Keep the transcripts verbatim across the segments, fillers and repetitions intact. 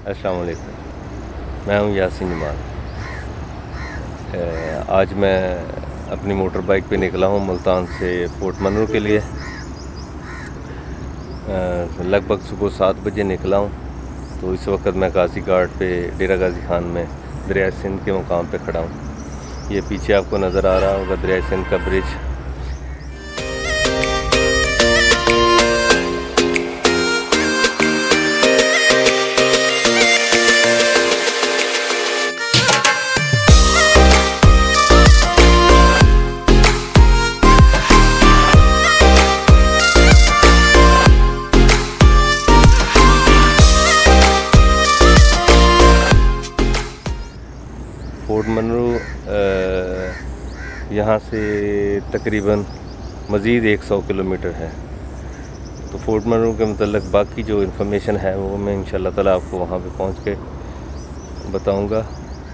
अस्सलाम वालेकुम, मैं हूँ यासिन जमाल। आज मैं अपनी मोटर बाइक पे निकला हूँ मुल्तान से फोर्ट मनरू के लिए। लगभग सुबह सात बजे निकला हूँ। तो इस वक्त मैं गाजी घाट पे डेरा गाजी खान में दरिया सिंध के मुकाम पे खड़ा हूँ। ये पीछे आपको नज़र आ रहा होगा दरिया सिंध का ब्रिज। फोर्ट मनरू यहाँ से तकरीबन मज़ीद एक सौ किलोमीटर है। तो फोर्ट मनरू के मतलब बाकी जो इन्फॉर्मेशन है वो मैं इंशाल्लाह ताला आपको वहाँ पे पहुँच के बताऊँगा।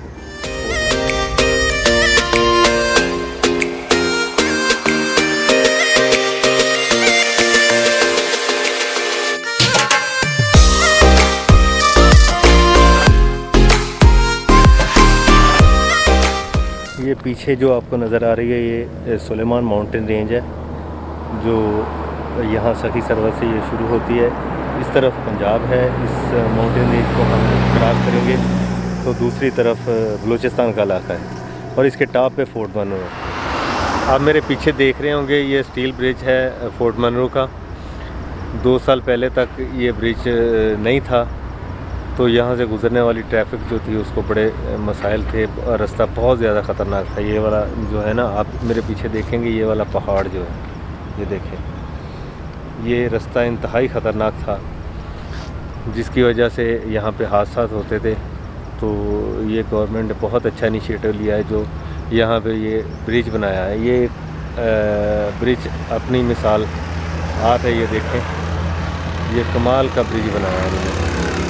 ये पीछे जो आपको नज़र आ रही है ये सुलेमान माउंटेन रेंज है, जो यहाँ सखी सरवर से ये शुरू होती है। इस तरफ पंजाब है, इस माउंटेन रेंज को हम क्रॉस करेंगे तो दूसरी तरफ बलूचिस्तान का इलाका है और इसके टॉप पे फोर्ट मनरू है। आप मेरे पीछे देख रहे होंगे ये स्टील ब्रिज है फोर्ट मनरू का। दो साल पहले तक ये ब्रिज नहीं था, तो यहाँ से गुज़रने वाली ट्रैफिक जो थी उसको बड़े मसाइल थे। रास्ता बहुत ज़्यादा ख़तरनाक था। ये वाला जो है ना, आप मेरे पीछे देखेंगे ये वाला पहाड़ जो है, ये देखें, ये रास्ता इंतहाई ख़तरनाक था, जिसकी वजह से यहाँ पे हादसा होते थे। तो ये गवर्नमेंट ने बहुत अच्छा इनिशिएटिव लिया है जो यहाँ पे ये ब्रिज बनाया है। ये ब्रिज अपनी मिसाल आप है, ये देखें, ये कमाल का ब्रिज बनाया है इन्होंने।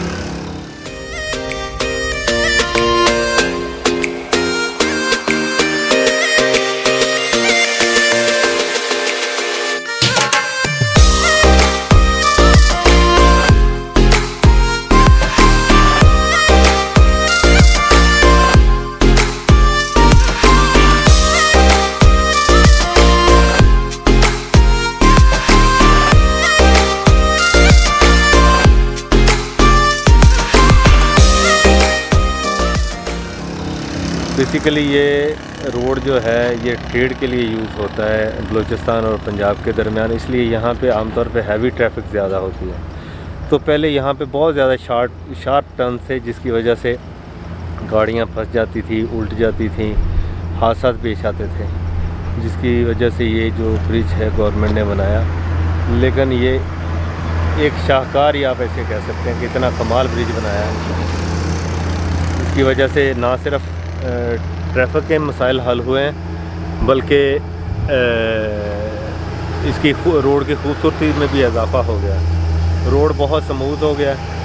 बेसिकली ये रोड जो है ये ट्रेड के लिए यूज़ होता है बलूचिस्तान और पंजाब के दरमियान, इसलिए यहाँ पे आमतौर पे हैवी ट्रैफिक ज़्यादा होती है। तो पहले यहाँ पे बहुत ज़्यादा शार्ट शार्प टर्न थे, जिसकी वजह से गाड़ियाँ फंस जाती थी, उल्ट जाती थी, हादसा पेश आते थे, जिसकी वजह से ये जो ब्रिज है गवर्नमेंट ने बनाया। लेकिन ये एक शाहकार ही आप ऐसे कह सकते हैं कि इतना कमाल ब्रिज बनाया है, इसकी वजह से ना सिर्फ ट्रैफिक के मसाइल हल हुए हैं, बल्कि इसकी रोड की खूबसूरती में भी इजाफा हो गया। रोड बहुत स्मूथ हो गया है।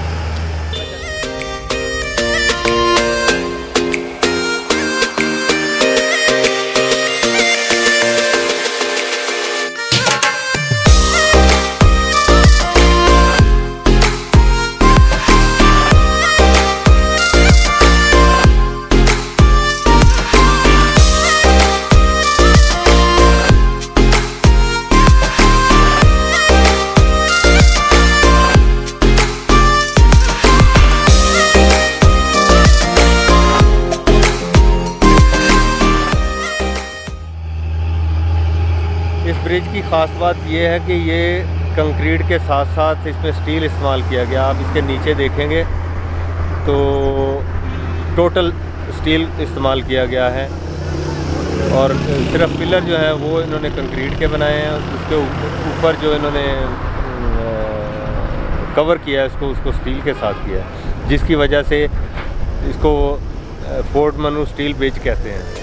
इस ब्रिज की ख़ास बात यह है कि ये कंक्रीट के साथ साथ इसमें स्टील इस्तेमाल किया गया। आप इसके नीचे देखेंगे तो टोटल स्टील इस्तेमाल किया गया है, और सिर्फ पिलर जो है वो इन्होंने कंक्रीट के बनाए हैं। उसके ऊपर जो इन्होंने कवर किया है इसको उसको स्टील के साथ किया है, जिसकी वजह से इसको फोर्ट मनरू स्टील ब्रिज कहते हैं।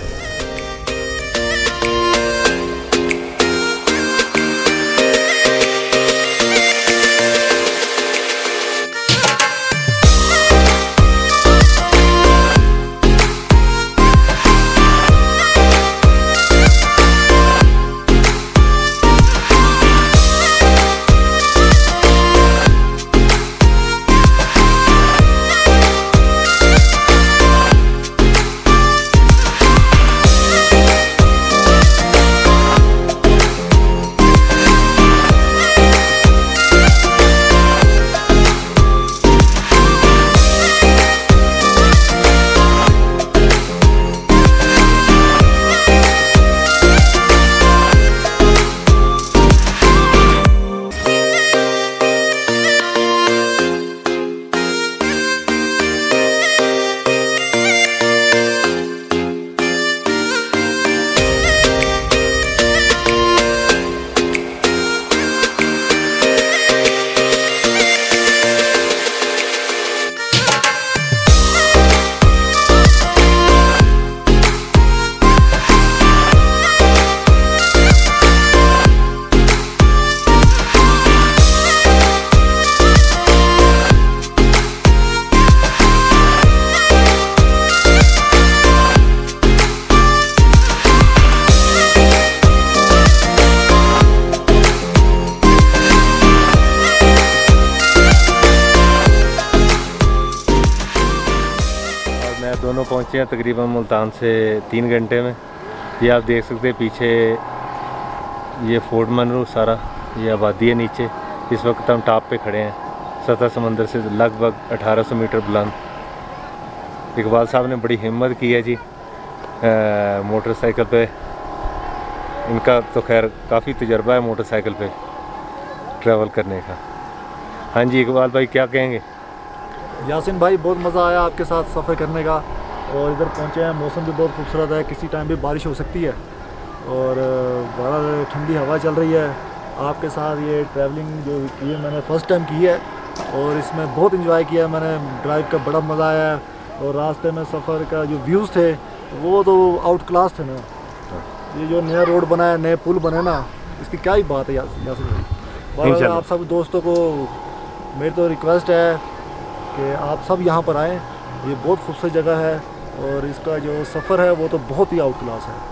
दोनों पहुँचे हैं तकरीबन मुल्तान से तीन घंटे में। ये आप देख सकते हैं पीछे ये फोर्ट मनरू सारा, ये आबादी है नीचे। इस वक्त हम टॉप पे खड़े हैं, सतह समंदर से लगभग अठारह सौ मीटर बुलंद। इकबाल साहब ने बड़ी हिम्मत की है जी मोटरसाइकिल पे। इनका तो खैर काफ़ी तजर्बा है मोटरसाइकिल पे ट्रैवल करने का। हाँ जी इकबाल भाई क्या कहेंगे? यासिन भाई बहुत मज़ा आया आपके साथ सफ़र करने का, और इधर पहुँचे हैं, मौसम भी बहुत खूबसूरत है, किसी टाइम भी बारिश हो सकती है और बड़ा ठंडी हवा चल रही है। आपके साथ ये ट्रैवलिंग जो की है मैंने फ़र्स्ट टाइम की है और इसमें बहुत इंजॉय किया मैंने। ड्राइव का बड़ा मज़ा आया और रास्ते में सफ़र का जो व्यूज़ थे वो तो आउट क्लास थे ना। ये जो नया रोड बना है, नए पुल बने ना, इसकी क्या ही बात है यासिन भाई। आप सब दोस्तों को मेरी तो रिक्वेस्ट है कि आप सब यहाँ पर आएँ, ये बहुत खूबसूरत जगह है और इसका जो सफ़र है वो तो बहुत ही आउट क्लास है।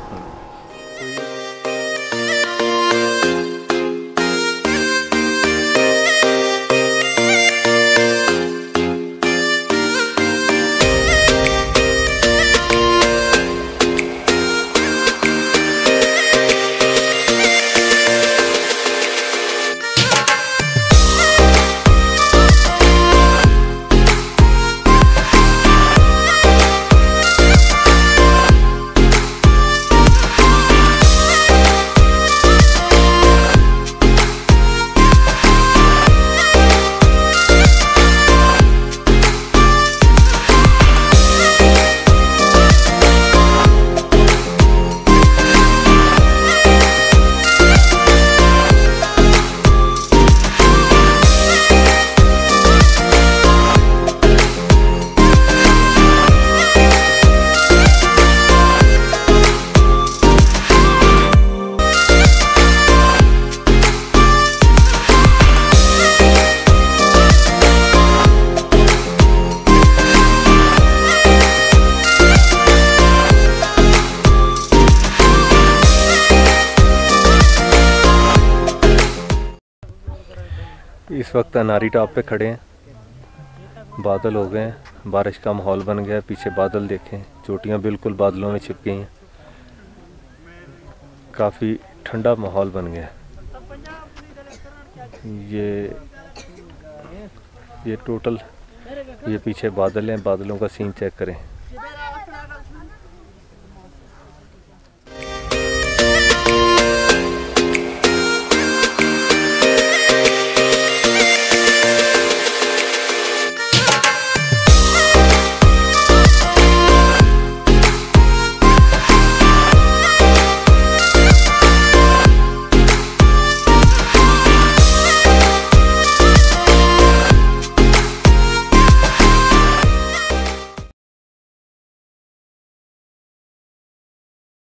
इस वक्त अनारी टॉप पे खड़े हैं, बादल हो गए हैं, बारिश का माहौल बन गया। पीछे बादल देखें, चोटियाँ बिल्कुल बादलों में छिप गई हैं, काफ़ी ठंडा माहौल बन गया। ये ये टोटल ये पीछे बादल हैं, बादलों का सीन चेक करें।